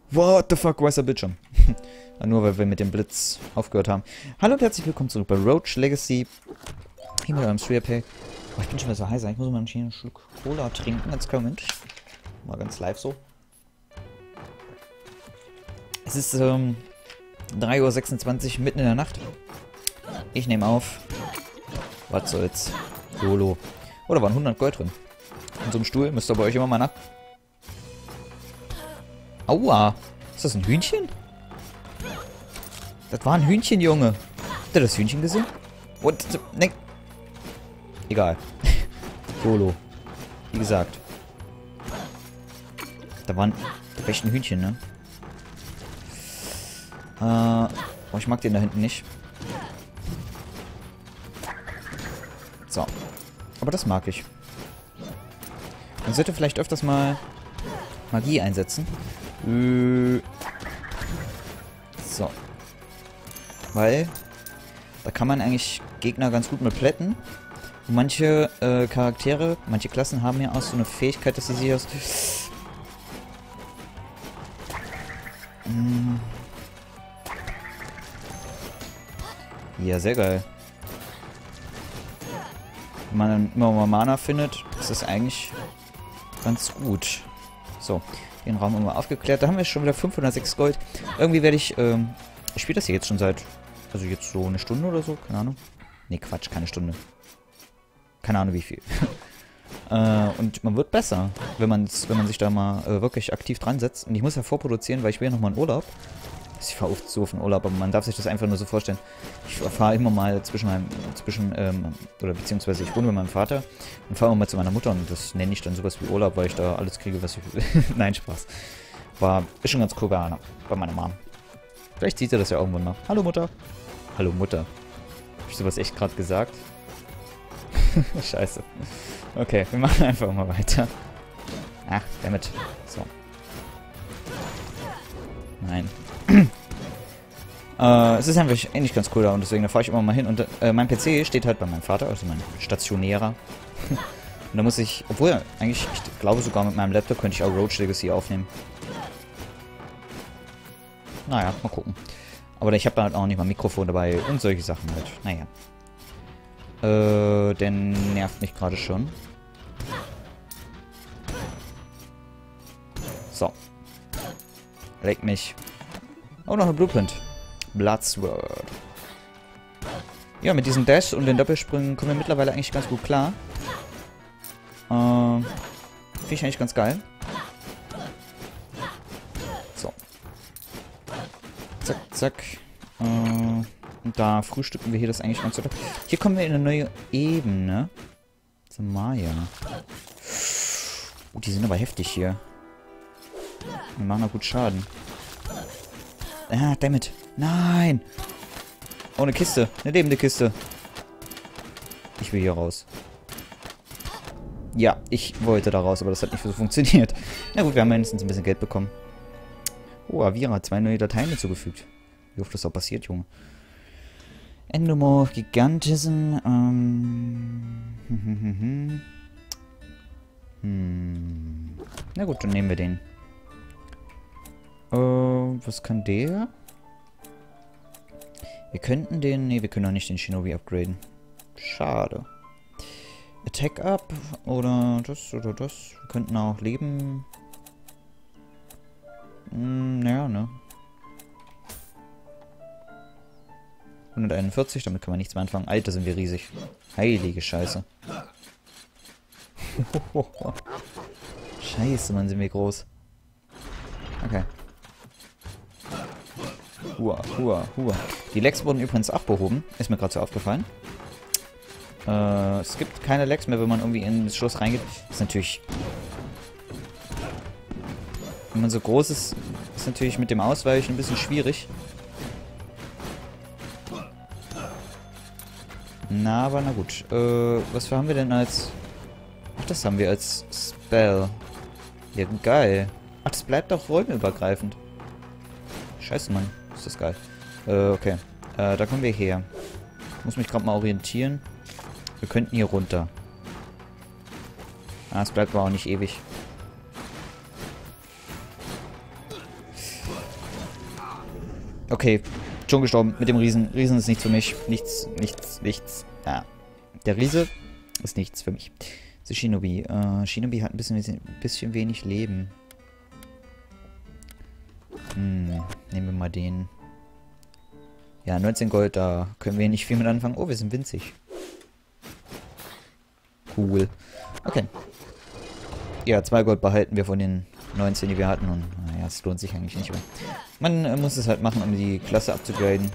What the fuck, weißer Bildschirm. Nur weil wir mit dem Blitz aufgehört haben. Hallo und herzlich willkommen zurück bei Roach Legacy. Hier mit eurem Streamer. Oh, ich bin schon wieder so heiß. Ich muss mal einen Schluck Cola trinken. Ganz klar, Moment. Mal ganz live so. Es ist 3:26 Uhr mitten in der Nacht. Ich nehme auf. Was soll's. YOLO. Oh, da waren 100 Gold drin. In so einem Stuhl. Müsst ihr bei euch immer mal nach. Aua. Ist das ein Hühnchen? Das war ein Hühnchen, Junge. Habt ihr das Hühnchen gesehen? Und, ne. Egal. YOLO. Wie gesagt. Da war echt ein Hühnchen, ne? Oh, ich mag den da hinten nicht. So. Aber das mag ich. Man sollte vielleicht öfters mal Magie einsetzen. So. Weil da kann man eigentlich Gegner ganz gut mit plätten. Und manche Charaktere, manche Klassen haben ja auch so eine Fähigkeit, dass sie sich aus... Ja, sehr geil. Wenn man dann immer mal Mana findet, ist das eigentlich ganz gut. So, den Raum haben wir aufgeklärt. Da haben wir schon wieder 506 Gold. Irgendwie werde ich, ich spiele das hier jetzt schon seit, also jetzt so eine Stunde oder so, keine Ahnung. Nee, Quatsch, keine Stunde. Keine Ahnung wie viel. Und man wird besser, wenn man sich da mal wirklich aktiv dran setzt. Und ich muss ja vorproduzieren, weil ich will ja nochmal in Urlaub. Ich fahre oft so auf den Urlaub, aber man darf sich das einfach nur so vorstellen. Ich fahre immer mal oder beziehungsweise ich wohne mit meinem Vater und fahre immer mal zu meiner Mutter und das nenne ich dann sowas wie Urlaub, weil ich da alles kriege, was ich will. Nein, Spaß. Ist schon ganz cool bei meiner Mom. Vielleicht sieht ihr das ja irgendwann mal. Hallo Mutter. Hallo Mutter. Hab ich sowas echt gerade gesagt? Scheiße. Okay, wir machen einfach mal weiter. Ach, damit. So. Nein. Es ist einfach eigentlich ganz cool da und deswegen da fahre ich immer mal hin und mein PC steht halt bei meinem Vater, also mein stationärer. Und da muss ich, obwohl eigentlich, ich glaube sogar mit meinem Laptop könnte ich auch Roach Legacy aufnehmen. Naja, mal gucken. Aber ich habe halt auch nicht mal Mikrofon dabei und solche Sachen halt. Naja. Der nervt mich gerade schon. So. Leck mich. Oh, noch eine Blueprint. Bloodsword. Ja, mit diesem Dash und den Doppelsprüngen kommen wir mittlerweile eigentlich ganz gut klar. Finde ich eigentlich ganz geil. So. Zack, zack. Und da frühstücken wir hier das eigentlich ganz gut. Hier kommen wir in eine neue Ebene. Samaya. Oh, die sind aber heftig hier. Die machen auch gut Schaden. Ah, dammit. Nein! Oh, eine Kiste. Eine lebende Kiste. Ich will hier raus. Ja, ich wollte da raus, aber das hat nicht so funktioniert. Na gut, wir haben mindestens ein bisschen Geld bekommen. Oh, Avira hat 2 neue Dateien hinzugefügt. Wie oft das auch passiert, Junge. Endomorph, Gigantism, Na gut, dann nehmen wir den. Was kann der? Wir könnten den... Ne, wir können auch nicht den Shinobi upgraden. Schade. Attack up oder das oder das. Wir könnten auch Leben... naja, ne. 141, damit kann man nichts mehr anfangen. Alter, sind wir riesig. Heilige Scheiße. Scheiße, Mann, sind wir groß. Okay. Hua, hua, hua. Die Lags wurden übrigens auch behoben. Ist mir gerade so aufgefallen. Es gibt keine Lags mehr, wenn man irgendwie in das Schloss reingeht. Ist natürlich... Wenn man so groß ist, ist natürlich mit dem Ausweichen ein bisschen schwierig. Na, aber na gut. Was haben wir denn als... Ach, das haben wir als Spell. Ja, geil. Ach, das bleibt doch räumeübergreifend. Scheiße, Mann. Ist das geil. Okay. Da kommen wir her. Ich muss mich gerade mal orientieren. Wir könnten hier runter. Ah, es bleibt aber auch nicht ewig. Okay, schon gestorben mit dem Riesen. Riesen ist nichts für mich. Nichts, nichts, nichts. Ja. Der Riese ist nichts für mich. The Shinobi. Shinobi hat ein bisschen wenig Leben. Nehmen wir mal den. Ja, 19 Gold, da können wir nicht viel mit anfangen. Oh, wir sind winzig. Cool. Okay. Ja, 2 Gold behalten wir von den 19, die wir hatten. Und naja, es lohnt sich eigentlich nicht mehr. Man muss es halt machen, um die Klasse abzugraden.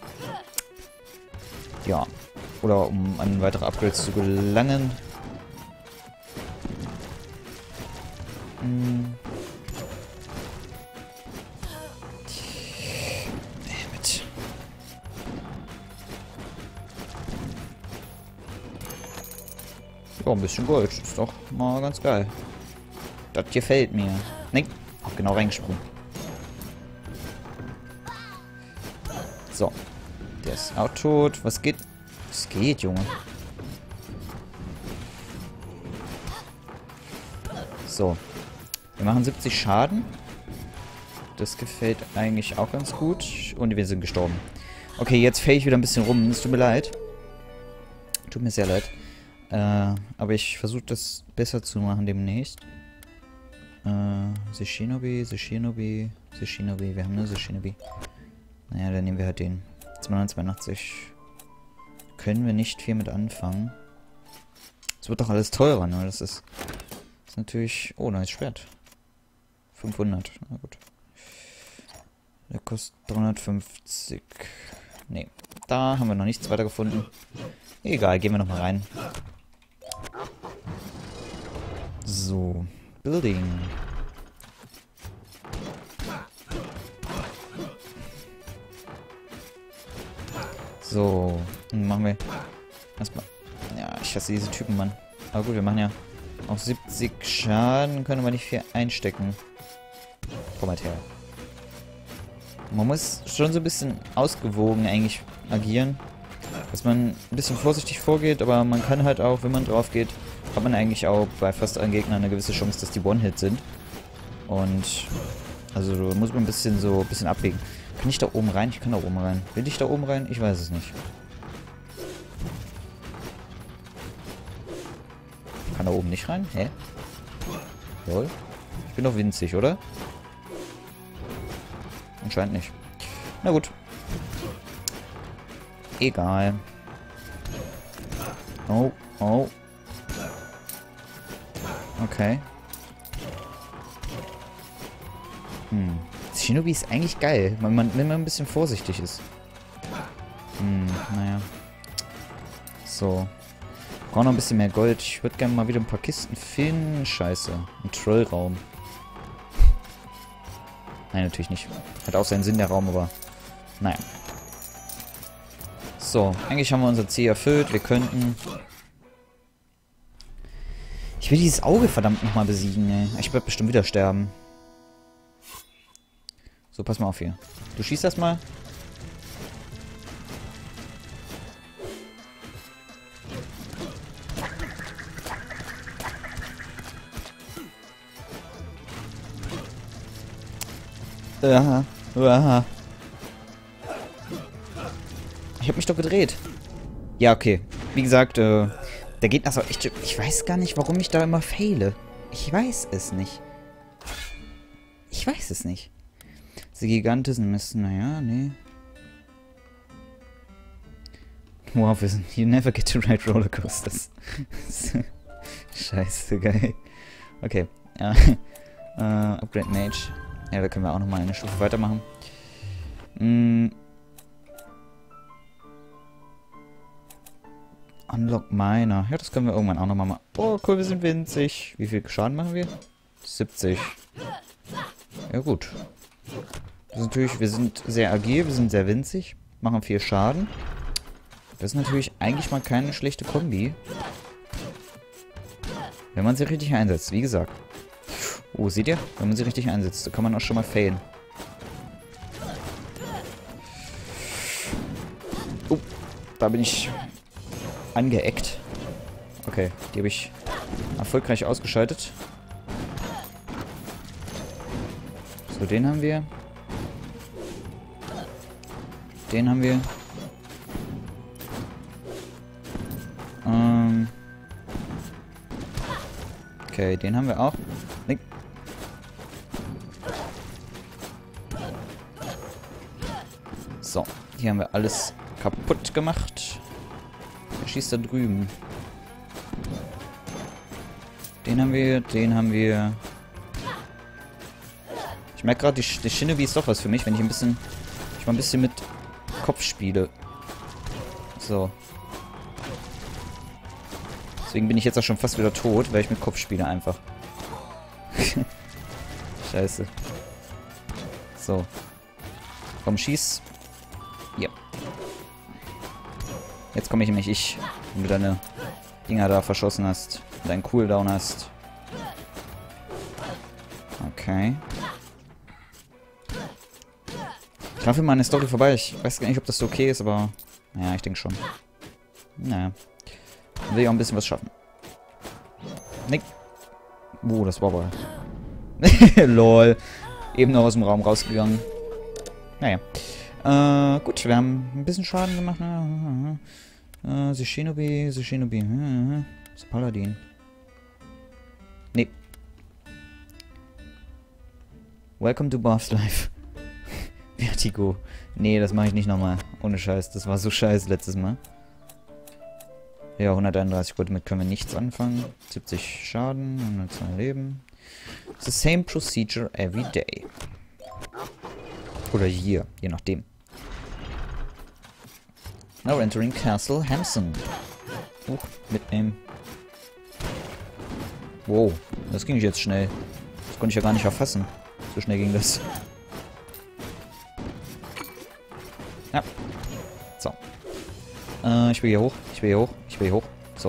Ja. Oder um an weitere Upgrades zu gelangen. Damit. Ja, ein bisschen Gold. Ist doch mal ganz geil. Das gefällt mir. Nein, auch genau reingesprungen. So. Der ist auch tot. Was geht? Was geht, Junge? So. Wir machen 70 Schaden. Das gefällt eigentlich auch ganz gut. Und wir sind gestorben. Okay, jetzt fäll ich wieder ein bisschen rum. Es tut mir leid. Tut mir sehr leid. Aber ich versuche das besser zu machen demnächst. The Shinobi, The Shinobi, The Shinobi. Wir haben nur The Shinobi. Naja, dann nehmen wir halt den. 282. Können wir nicht viel mit anfangen. Es wird doch alles teurer, ne? Das ist natürlich... Oh, neues Schwert. 500. Na gut. Der kostet 350. Ne, da haben wir noch nichts weiter gefunden. Egal, gehen wir nochmal rein. So. Building. So. Dann machen wir erstmal... Ja, ich hasse diese Typen, Mann. Aber gut, wir machen ja auch 70 Schaden. Können wir nicht viel einstecken. Komm halt her. Man muss schon so ein bisschen ausgewogen eigentlich agieren. Dass man ein bisschen vorsichtig vorgeht, aber man kann halt auch, wenn man drauf geht, hat man eigentlich auch bei fast allen Gegnern eine gewisse Chance, dass die One-Hit sind. Und also muss man ein bisschen abwägen. Kann ich da oben rein? Ich kann da oben rein. Will ich da oben rein? Ich weiß es nicht. Ich kann da oben nicht rein? Hä? Lol. Ich bin doch winzig, oder? Anscheinend nicht. Na gut. Egal. Oh, oh. Okay. Shinobi ist eigentlich geil, wenn man ein bisschen vorsichtig ist. Naja. So. Brauche noch ein bisschen mehr Gold. Ich würde gerne mal wieder ein paar Kisten finden. Scheiße. Ein Trollraum. Nein, natürlich nicht. Hat auch seinen Sinn, der Raum, aber... Naja. So, eigentlich haben wir unser Ziel erfüllt. Wir könnten... Ich will dieses Auge verdammt nochmal besiegen, ey. Ich werde bestimmt wieder sterben. So, pass mal auf hier. Du schießt das mal. Aha. Aha. Ich hab mich doch gedreht. Ja, okay. Wie gesagt, der Gegner ist auch echt... Ich weiß gar nicht, warum ich da immer fehle. Ich weiß es nicht. Ich weiß es nicht. Die Giganten müssen... Naja, nee. Wow, wir sind... You never get to ride rollercoasters. Scheiße, geil. Okay. Upgrade Mage. Ja, da können wir auch nochmal eine Stufe weitermachen. Unlock Miner. Ja, das können wir irgendwann auch nochmal machen. Oh, cool, wir sind winzig. Wie viel Schaden machen wir? 70. Ja, gut. Das ist natürlich, wir sind sehr agil, wir sind sehr winzig. Machen 4 Schaden. Das ist natürlich eigentlich mal keine schlechte Kombi. Wenn man sie richtig einsetzt, wie gesagt. Oh, seht ihr? Wenn man sie richtig einsetzt, da kann man auch schon mal failen. Oh, da bin ich angeeckt. Okay, die habe ich erfolgreich ausgeschaltet. So, den haben wir. Den haben wir. Okay, den haben wir auch. Nee. So, hier haben wir alles kaputt gemacht. Der schießt da drüben. Den haben wir, den haben wir. Ich merke gerade, die Shinobi ist doch was für mich, wenn ich mal ein bisschen mit Kopf spiele. So. Deswegen bin ich jetzt auch schon fast wieder tot, weil ich mit Kopf spiele einfach. Scheiße. So. Komm, schieß. Ja. Jetzt komme ich nämlich wenn du deine Dinger da verschossen hast. Und deinen Cooldown hast. Okay. Ich laufe mal an der Story vorbei. Ich weiß gar nicht, ob das so okay ist, aber... Ja, ich denke schon. Naja. Will ich auch ein bisschen was schaffen. Nick. Das war aber... Lol. Eben noch aus dem Raum rausgegangen. Naja. Gut, wir haben ein bisschen Schaden gemacht. The Shinobi. Das Paladin. Nee. Welcome to Barb's Life. Vertigo. Nee, das mache ich nicht nochmal. Ohne Scheiß. Das war so scheiße letztes Mal. Ja, 131 Gold, damit können wir nichts anfangen. 70 Schaden, 102 Leben. The same procedure every day. Oder hier, je nachdem. Now entering Castle Hamson. Mitnehmen. Wow, das ging jetzt schnell. Das konnte ich ja gar nicht erfassen. So schnell ging das. Ja. So. Ich will hier hoch. Ich will hier hoch. So.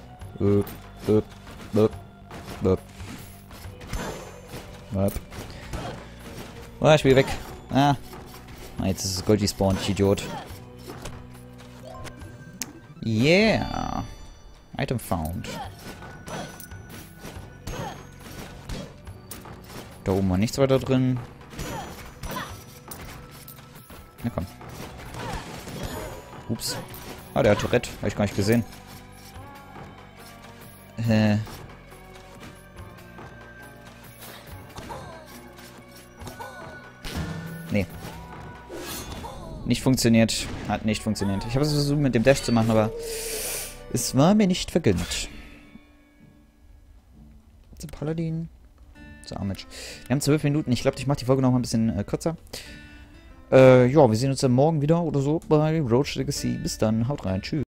Oh, ich will weg. Jetzt ist es Gold gespawnt, ich Idiot. Yeah. Item found. Da oben war nichts weiter drin. Na komm. Ups. Der hat Tourette. Habe ich gar nicht gesehen. Nee. Nicht funktioniert. Hat nicht funktioniert. Ich habe es versucht mit dem Dash zu machen, aber es war mir nicht vergönnt. The Paladin. So, Armage. Wir haben 12 Minuten. Ich glaube, ich mache die Folge noch mal ein bisschen kürzer. Ja, wir sehen uns dann morgen wieder oder so bei Roach Legacy. Bis dann. Haut rein. Tschüss.